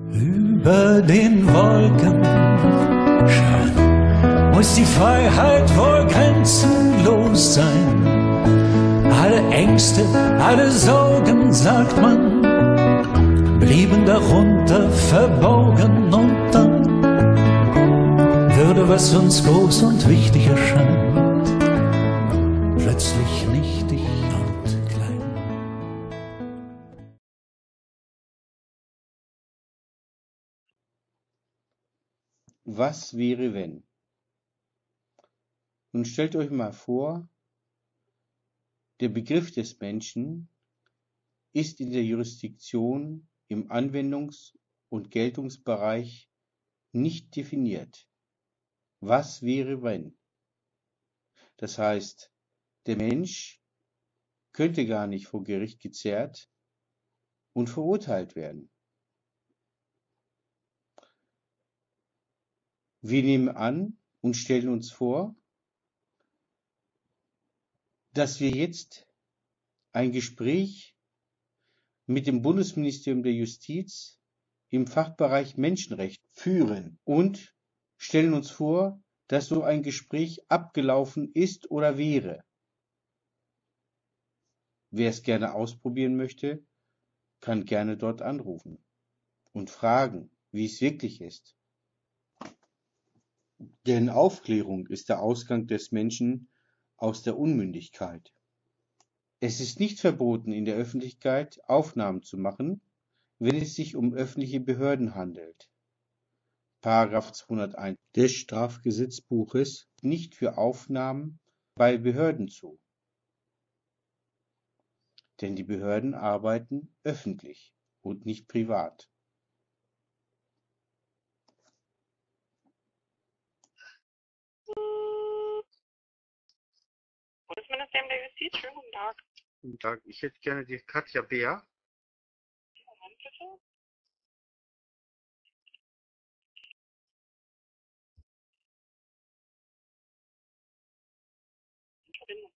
Über den Wolken scheint, muss die Freiheit wohl grenzenlos sein. Alle Ängste, alle Sorgen, sagt man, blieben darunter verborgen, und dann würde, was uns groß und wichtig erscheint, plötzlich nichtig und klein. Was wäre, wenn? Nun stellt euch mal vor, der Begriff des Menschen ist in der Jurisdiktion im Anwendungs- und Geltungsbereich nicht definiert. Was wäre, wenn? Das heißt, der Mensch könnte gar nicht vor Gericht gezerrt und verurteilt werden. Wir nehmen an und stellen uns vor, dass wir jetzt ein Gespräch mit dem Bundesministerium der Justiz im Fachbereich Menschenrecht führen und stellen uns vor, dass so ein Gespräch abgelaufen ist oder wäre. Wer es gerne ausprobieren möchte, kann gerne dort anrufen und fragen, wie es wirklich ist. Denn Aufklärung ist der Ausgang des Menschen aus der Unmündigkeit. Es ist nicht verboten, in der Öffentlichkeit Aufnahmen zu machen, wenn es sich um öffentliche Behörden handelt. Paragraph 201 des Strafgesetzbuches nicht für Aufnahmen bei Behörden zu. Denn die Behörden arbeiten öffentlich und nicht privat. Bundesministerium der Justiz, schönen guten Tag. Guten Tag, ich hätte gerne die Katja Beer. Moment bitte. In Verbindung.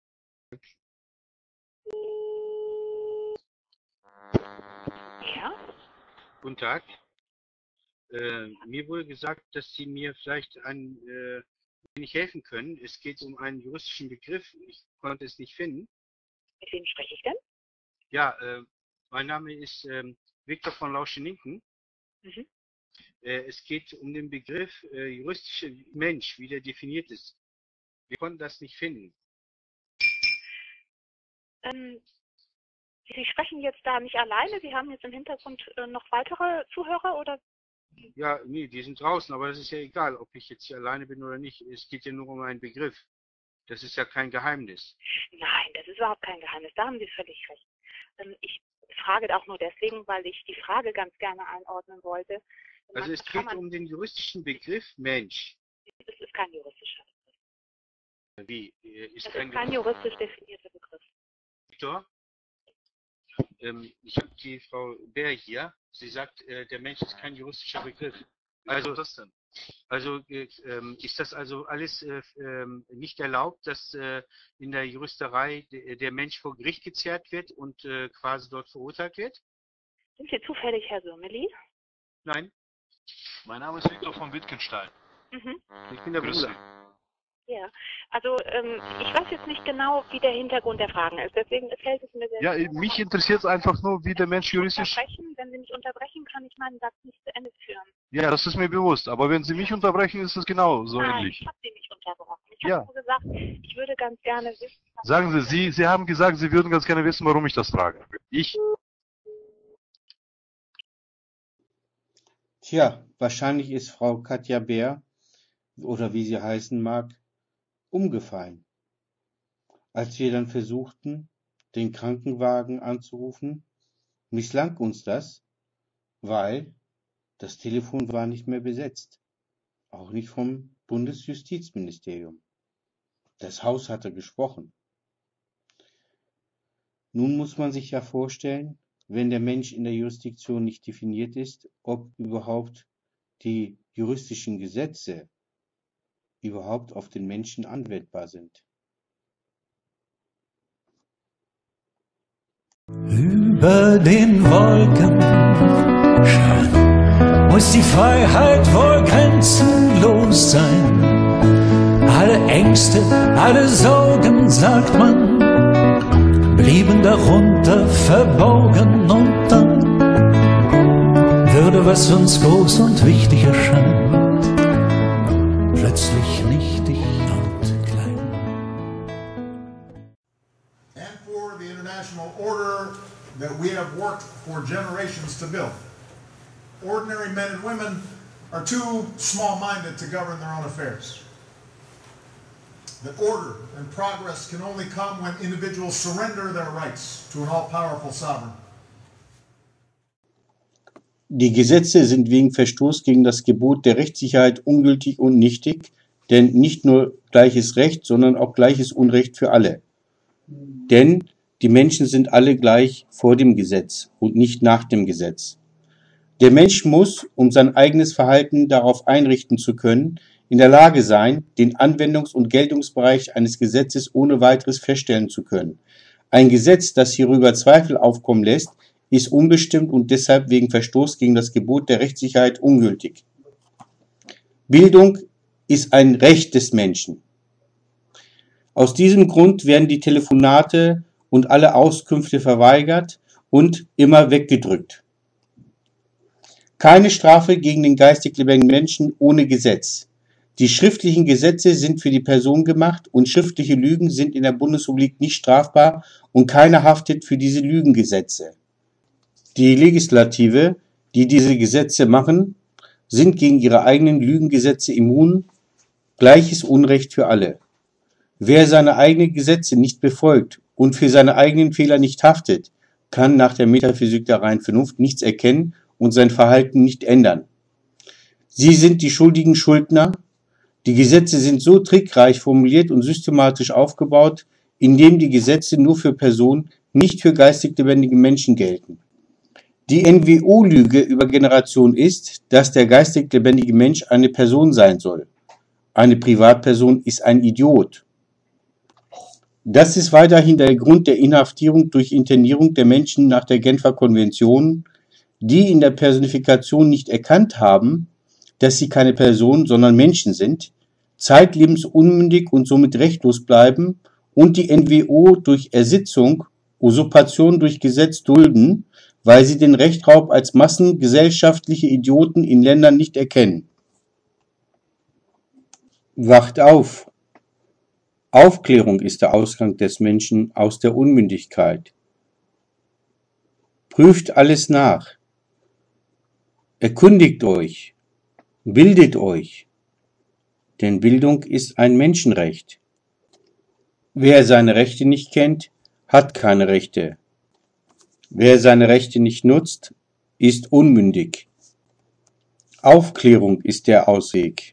Ja? Guten Tag. Mir wurde gesagt, dass Sie mir vielleicht ein wenig helfen können. Es geht um einen juristischen Begriff. Ich konnte es nicht finden. Mit wem spreche ich denn? Ja, mein Name ist Viktor von Lauscheninken. Mhm. Es geht um den Begriff juristischer Mensch, wie der definiert ist. Wir konnten das nicht finden. Sie sprechen jetzt da nicht alleine? Sie haben jetzt im Hintergrund noch weitere Zuhörer oder? Ja, nee, die sind draußen, aber das ist ja egal, ob ich jetzt hier alleine bin oder nicht. Es geht ja nur um einen Begriff. Das ist ja kein Geheimnis. Nein, das ist überhaupt kein Geheimnis. Da haben Sie völlig recht. Ich frage auch nur deswegen, weil ich die Frage ganz gerne einordnen wollte. Also es geht um den juristischen Begriff Mensch. Es ist kein juristischer Begriff. Wie? Es ist kein juristisch definierter Begriff. Viktor? Ich habe die Frau Bär hier. Sie sagt, der Mensch ist kein juristischer Begriff. Also, was denn? Also ist das also alles nicht erlaubt, dass in der Juristerei der Mensch vor Gericht gezerrt wird und quasi dort verurteilt wird? Sind Sie zufällig Herr Sürmeli? Nein. Mein Name ist Viktor von Wittgenstein. Mhm. Ich bin der Grüß Bruder. Ja, also ich weiß jetzt nicht genau, wie der Hintergrund der Fragen ist. Deswegen fällt es mir sehr Ja, schwer, mich interessiert es einfach nur, wie der Mensch juristisch... Wenn Sie mich unterbrechen, kann ich meinen Satz nicht zu Ende führen. Ja, das ist mir bewusst. Aber wenn Sie mich unterbrechen, ist es genau so Nein, ähnlich. ich habe Sie nicht unterbrochen. Ich Ja. habe nur gesagt, ich würde ganz gerne wissen... Sagen Sie haben gesagt, Sie würden ganz gerne wissen, warum ich das frage. Tja, wahrscheinlich ist Frau Katja Bär, oder wie sie heißen mag, umgefallen. Als wir dann versuchten, den Krankenwagen anzurufen, misslang uns das, weil das Telefon war nicht mehr besetzt. Auch nicht vom Bundesjustizministerium. Das Haus hatte gesprochen. Nun muss man sich ja vorstellen, wenn der Mensch in der Jurisdiktion nicht definiert ist, ob überhaupt die juristischen Gesetze überhaupt auf den Menschen anwendbar sind. Über den Wolken scheint, muss die Freiheit wohl grenzenlos sein. Alle Ängste, alle Sorgen, sagt man, blieben darunter verborgen, und dann würde, was uns groß und wichtig erscheint, plötzlich nichtig und klein. And for the international order that we have worked for generations to build. Ordinary men and women are too small-minded to govern their own affairs. That order and progress can only come when individuals surrender their rights to an all-powerful sovereign. Die Gesetze sind wegen Verstoß gegen das Gebot der Rechtssicherheit ungültig und nichtig, denn nicht nur gleiches Recht, sondern auch gleiches Unrecht für alle. Denn die Menschen sind alle gleich vor dem Gesetz und nicht nach dem Gesetz. Der Mensch muss, um sein eigenes Verhalten darauf einrichten zu können, in der Lage sein, den Anwendungs- und Geltungsbereich eines Gesetzes ohne weiteres feststellen zu können. Ein Gesetz, das hierüber Zweifel aufkommen lässt, ist unbestimmt und deshalb wegen Verstoß gegen das Gebot der Rechtssicherheit ungültig. Bildung ist ein Recht des Menschen. Aus diesem Grund werden die Telefonate und alle Auskünfte verweigert und immer weggedrückt. Keine Strafe gegen den geistig lebendigen Menschen ohne Gesetz. Die schriftlichen Gesetze sind für die Person gemacht und schriftliche Lügen sind in der Bundesrepublik nicht strafbar und keiner haftet für diese Lügengesetze. Die Legislative, die diese Gesetze machen, sind gegen ihre eigenen Lügengesetze immun. Gleiches Unrecht für alle. Wer seine eigenen Gesetze nicht befolgt und für seine eigenen Fehler nicht haftet, kann nach der Metaphysik der reinen Vernunft nichts erkennen und sein Verhalten nicht ändern. Sie sind die schuldigen Schuldner. Die Gesetze sind so trickreich formuliert und systematisch aufgebaut, indem die Gesetze nur für Personen, nicht für geistig lebendige Menschen gelten. Die NWO-Lüge über Generationen ist, dass der geistig lebendige Mensch eine Person sein soll. Eine Privatperson ist ein Idiot. Das ist weiterhin der Grund der Inhaftierung durch Internierung der Menschen nach der Genfer Konvention, die in der Personifikation nicht erkannt haben, dass sie keine Personen, sondern Menschen sind, zeitlebens unmündig und somit rechtlos bleiben und die NWO durch Ersitzung, Usurpation durch Gesetz dulden, weil sie den Rechtraub als massengesellschaftliche Idioten in Ländern nicht erkennen. Wacht auf! Aufklärung ist der Ausgang des Menschen aus der Unmündigkeit. Prüft alles nach. Erkundigt euch. Bildet euch. Denn Bildung ist ein Menschenrecht. Wer seine Rechte nicht kennt, hat keine Rechte. Wer seine Rechte nicht nutzt, ist unmündig. Aufklärung ist der Ausweg.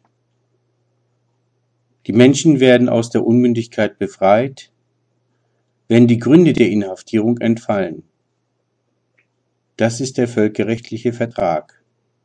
Die Menschen werden aus der Unmündigkeit befreit, wenn die Gründe der Inhaftierung entfallen. Das ist der völkerrechtliche Vertrag.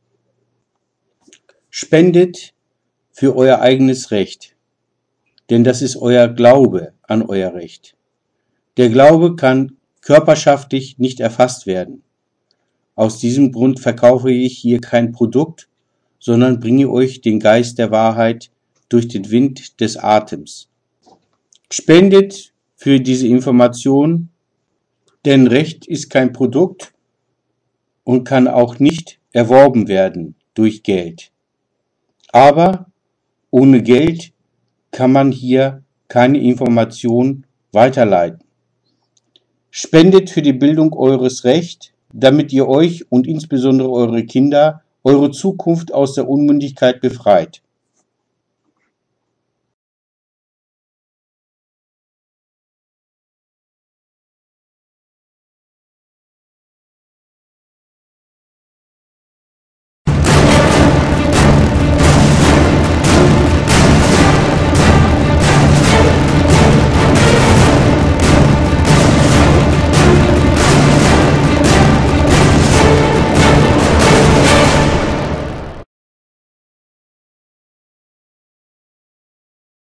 Spendet für euer eigenes Recht, denn das ist euer Glaube an euer Recht. Der Glaube kann körperschaftlich nicht erfasst werden. Aus diesem Grund verkaufe ich hier kein Produkt, sondern bringe euch den Geist der Wahrheit durch den Wind des Atems. Spendet für diese Information, denn Recht ist kein Produkt und kann auch nicht erworben werden durch Geld. Aber ohne Geld kann man hier keine Information weiterleiten. Spendet für die Bildung eures Rechts, damit ihr euch und insbesondere eure Kinder, eure Zukunft aus der Unmündigkeit befreit.